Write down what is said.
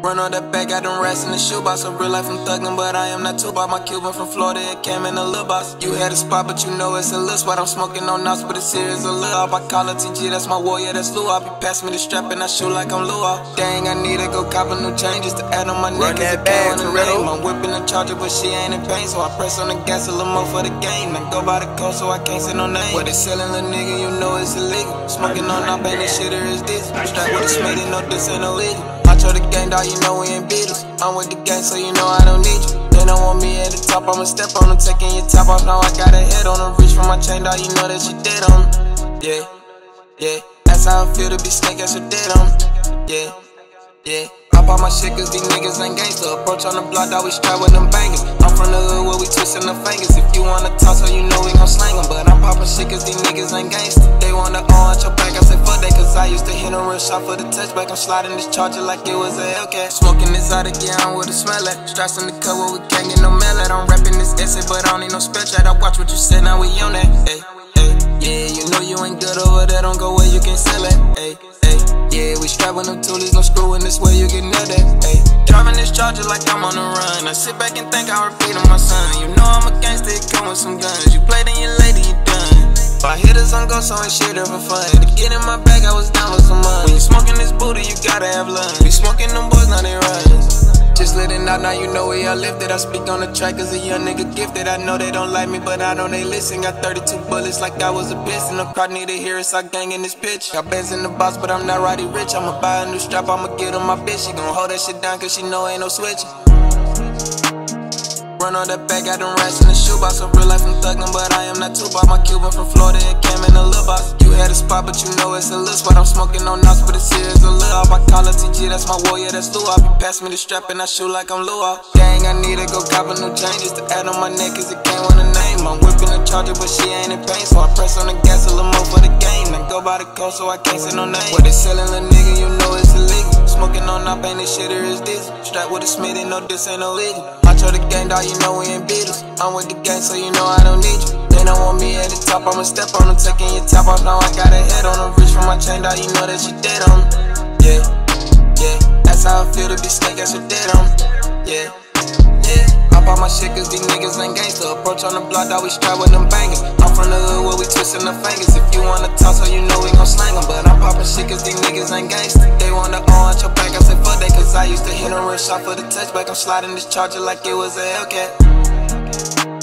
Run on that back, got them rats in the shoebox. A real life I'm thuggin', but I am not too bad. My Cuban from Florida, it came in a little box. You had a spot, but you know it's a little spot. I'm smoking on nuts, but it's serious a little up. I call it TG, that's my warrior, that's Lou up. He passed me the strap and I shoot like I'm Lou up. Dang, I need to go cop a new changes to add on my neck. Cause it came on the name. I'm whipping the charger, but she ain't in pain. So I press on the gas a little more for the game. And go by the code, so I can't say no name. What they selling, little nigga, you know it's illegal. Smoking on up, ain't this shit or is this? Strap with a smitty, no this ain't no legal. Honcho the gang, dog, you know we ain't Beatles. I'm with the gang, so you know I don't need you. They don't want me at the top, I'ma step on them. Taking your top off, now I got a head on them. Reach for my chain, dog, you know that you dead on them. Yeah, yeah, that's how I feel to be snake, that's what dead on them. Yeah, yeah. I pop my shit cause these niggas ain't gangsta. Approach on the block, dog, we strap with them bangers. I'm from the hood where we twistin' the fingers. If you wanna talk, so you know we gon' slang them. But I'm poppin' shit cause these niggas ain't gangsta. They wanna on your back, I say fuck that. Cause I used to hit a real shot for the touchback. I'm sliding this charger like it was a Hellcat. Smoking this out of gear, I'm with a smell at. Straps in the cut where we can't get no mail at. I'm rapping this essay, but I don't need no spell chat. I watch what you say, now we on that. Ay, ay, yeah, you know you ain't good over there, don't go where you can sell it. Ay, ay. Yeah, we strapping them toolies, no screwing this way, you get nailed at. Ayy, driving this charger like I'm on the run. I sit back and think I repeat on my son. You know I'm a gangster, it come with some guns. You played in your lady, you done. If I hit us on go, so ain't shit ever fun. To get in my bag, I was down for some money. When you smoking this booty, you gotta have lunch. We smoking them boys, now they runs. Just let it out, now you know where I lifted. I speak on the track as a young nigga gifted. I know they don't like me, but I know they listen. Got 32 bullets like I was a piston. The crowd need to hear us, I gang in this bitch. Got bands in the box, but I'm not Roddy Rich. I'ma buy a new strap, I'ma get on my bitch. She gon' hold that shit down cause she know ain't no switching. Run on that back, got them rats in the shoebox. A real life I'm thuggin', but I am not too bad. My Cuban from Florida, it came in a little box. You had a spot, but you know it's a little spot. I'm smoking on nuts, but it's serious a little up. I call it TG, that's my warrior, that's Lou up. He passed me the strap and I shoot like I'm Lou up. Dang, I need to go cop a new changes to add on my neck cause it came on the name. I'm whipping the charger, but she ain't in pain. So I press on the gas a little more for the game. And go by the code, so I can't say no name. What they selling, little nigga, you know it's illegal. Smoking on up, ain't this shit or is this? Strap with a smitty, no this ain't no legal. Honcho the gang, dog, you know we ain't Beatles. I'm with the gang, so you know I don't need you. They don't want me at the top, I'ma step on them. Taking your top off, now I got a head on them. Reach for my chain, dog, you know that you dead on them. Yeah, yeah, that's how I feel to be snake, that's what dead on them. Yeah, yeah. I pop my shit cause these niggas ain't gangsta. Approach on the block, dog, we strap with them bangers. I'm from the hood where we twistin' the fingers. If you wanna talk, so you know we gon' slang them. But I'm poppin' shit cause these niggas ain't gangsta. They wanna on your back, I say fuck that. Cause I used to hit a real shot for the touchback. I'm sliding this charger like it was a Hellcat.